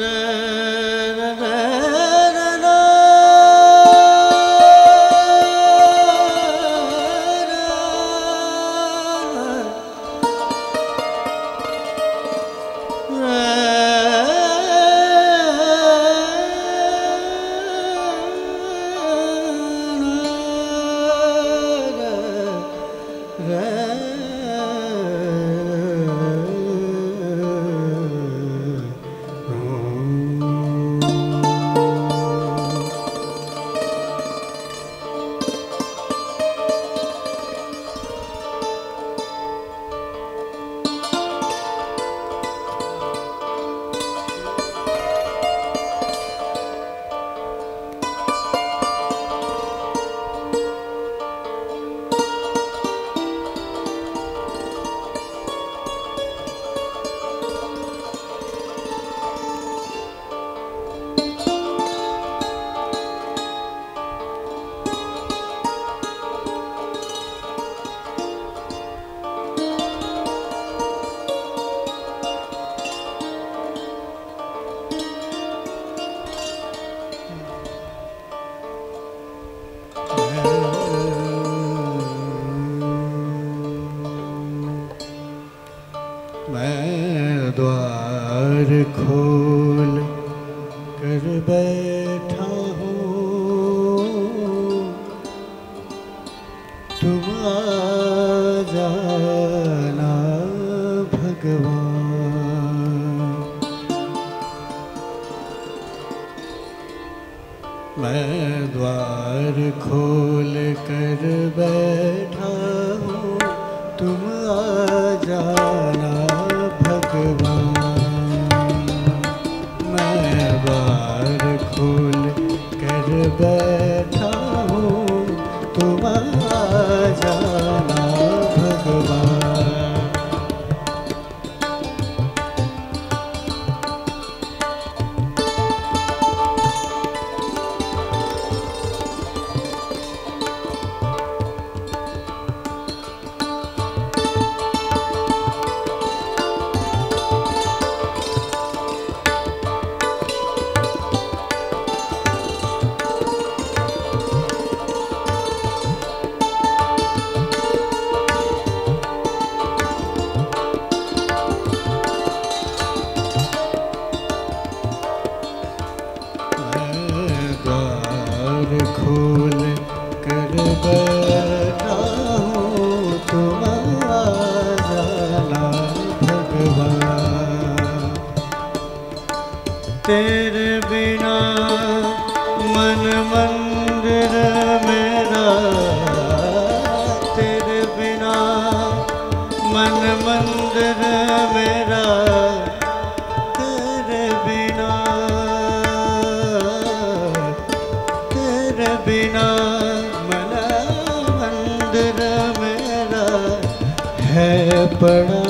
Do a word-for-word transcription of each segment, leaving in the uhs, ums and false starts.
खोल कर बैठा हूँ, तुम आ जाना भगवान। मैं द्वार खोल कर बैठा हूँ, तुम आ जाना भगवान। द्वार खोल कर बैठा हूँ, तुम आ जाना भगवान। खोल कर बैठा हूँ, तुम आ जाना भगवान। तेरे बिना मन मंदिर मेरा, तेरे बिना मन मंदिर मेरा, तेरे बिना बिना मन मंदिर मेरा है बड़ा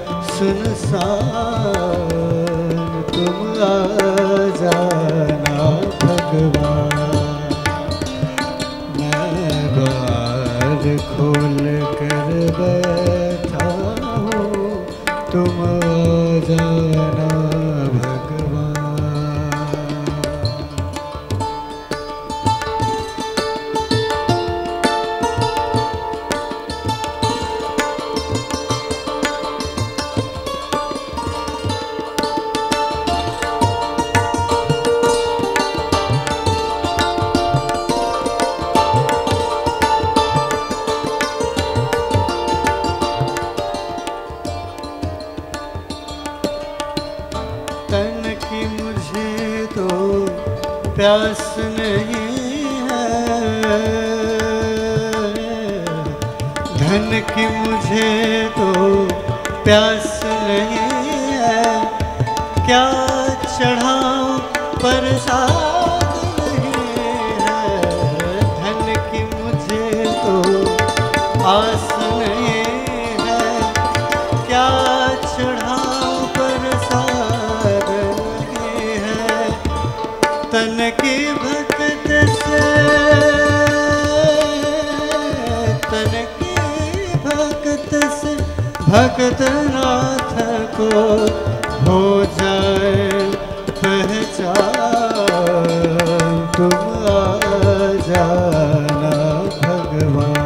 सुनसान। तुम आ जाना भगवान। मैं द्वार खोल कर बैठा हूँ, तुम आ जाना भगवान। तन की मुझे तो प्यास नहीं है, धन की मुझे तो प्यास नहीं है। क्या चढ़ाऊं प्रसाद नहीं है, धन की मुझे तो आस नहीं है। क्या चढ़ाऊं प्रसाद नहीं है, तन की भक्त से, तन की भक्त से भक्त नाथ को हो जाए जाना भगवान।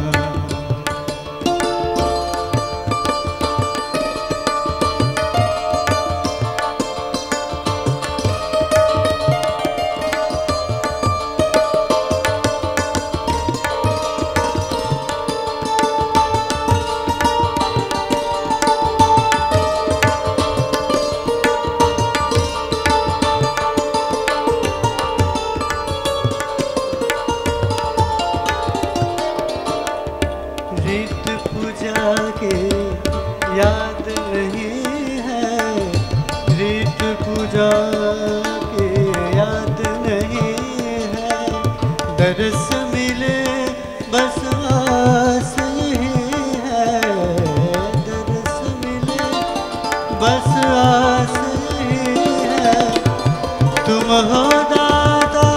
याद नहीं है रीत पूजा के, याद नहीं है दरस मिले बस आस नहीं है, दरस मिले बस आस नहीं है। तुम हो दाता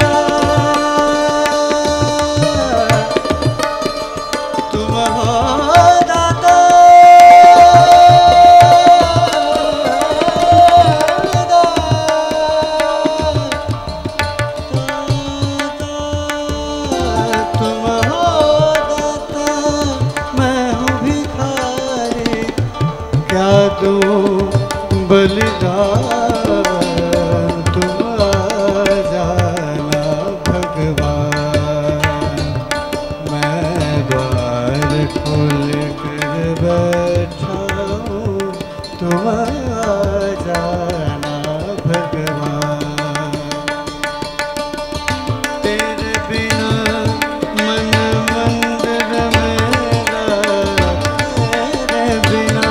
तुम हो बलिदान, तुम आ जाना भगवान। मैं द्वार खोल कर बैठा हूँ, तुम आ जाना भगवान। तेरे बिना मन मंदिर मेरा, तेरे बिना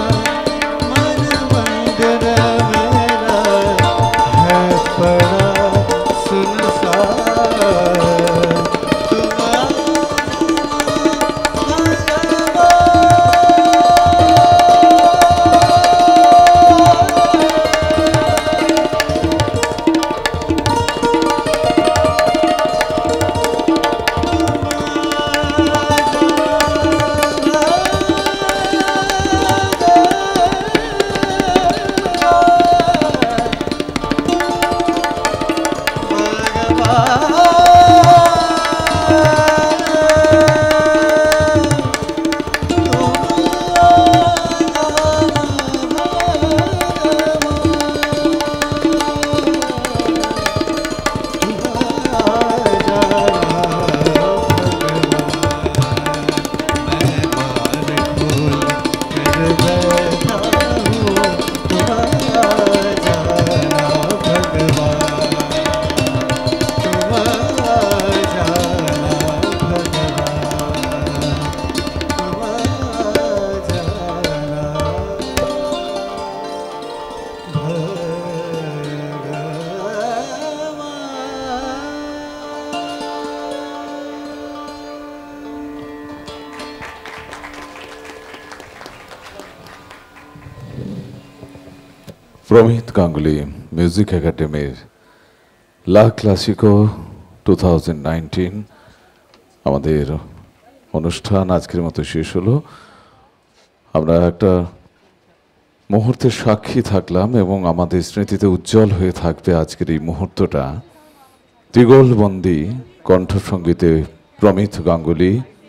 প্রমিত গাঙ্গুলি মিউজিক একাডেমির লা ক্লাসিকো টু থাউজেন্ড নাইনটিন আমাদের অনুষ্ঠান আজকের মতো শেষ হলো। আমরা একটা মুহূর্তের সাক্ষী থাকলাম এবং আমাদের স্মৃতিতে উজ্জ্বল হয়ে থাকবে আজকের এই মুহূর্তটা। তিগলবন্দি কণ্ঠসঙ্গীতে প্রমিত গাঙ্গুলি,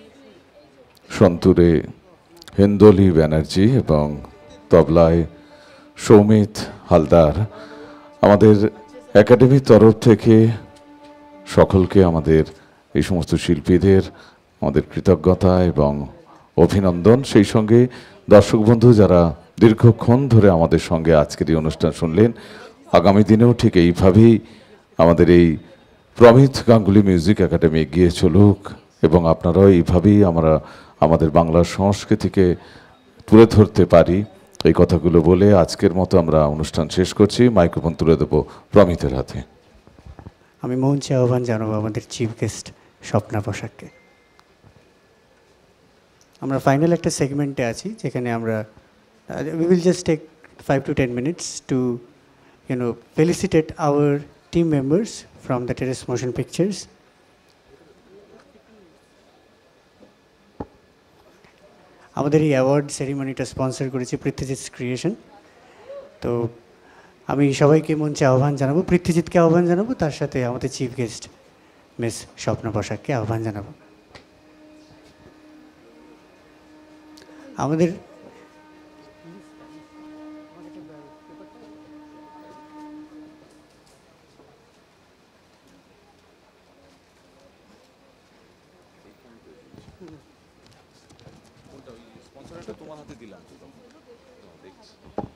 সন্তুরে হেন্দলি ব্যানার্জি এবং তবলায় সৌমিত হালদার। আমাদের একাডেমির তরফ থেকে সকলকে, আমাদের এই সমস্ত শিল্পীদের আমাদের কৃতজ্ঞতা এবং অভিনন্দন। সেই সঙ্গে দর্শক বন্ধু যারা দীর্ঘক্ষণ ধরে আমাদের সঙ্গে আজকের এই অনুষ্ঠান শুনলেন, আগামী দিনেও ঠিক এইভাবেই আমাদের এই প্রমিত গাঙ্গুলি মিউজিক একাডেমি এগিয়ে চলুক এবং আপনারাও এইভাবেই আমরা আমাদের বাংলার সংস্কৃতিকে তুলে ধরতে পারি, এই কথাগুলো বলে আজকের মতো আমরা অনুষ্ঠান শেষ করছি। মাইক্রোফোন তুলে দেবো প্রমিতের হাতে। আমি মঞ্চে আহ্বান জানাবো আমাদের চিফ গেস্ট স্বপ্না পোশাককে। আমরা ফাইনাল একটা সেগমেন্টে আছি যেখানে আমরা we will just take five to ten minutes to you know felicitate our team members from the Terrace Motion Pictures. আমাদের এই অ্যাওয়ার্ড সেরিমনিটা স্পন্সর করেছে পৃথ্বীজিৎস ক্রিয়েশন। তো আমি সবাইকে মঞ্চে আহ্বান জানাবো, পৃথ্বীজিৎকে আহ্বান জানাবো, তার সাথে আমাদের চিফ গেস্ট মিস স্বপ্ন বসাককে আহ্বান জানাবো। আমাদের তোমার হাতে দিলাম।